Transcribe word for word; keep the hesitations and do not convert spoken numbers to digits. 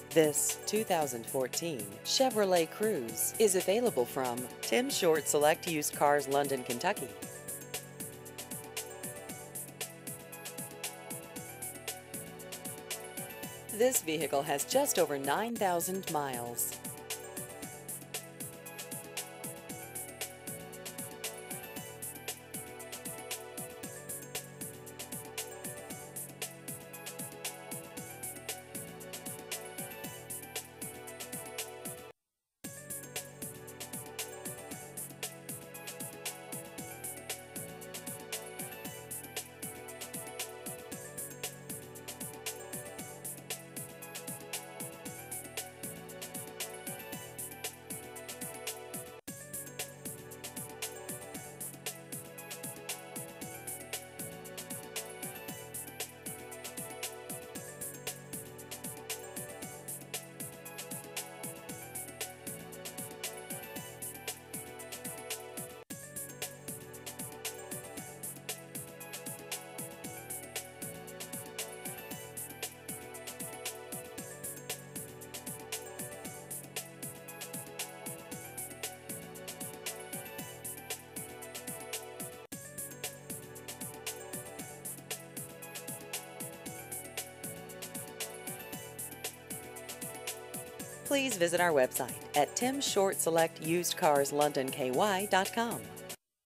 This two thousand fourteen Chevrolet Cruze is available from Tim Short Select Used Cars, London, Kentucky. This vehicle has just over nine thousand miles. Please visit our website at tim short select used cars london k y dot com.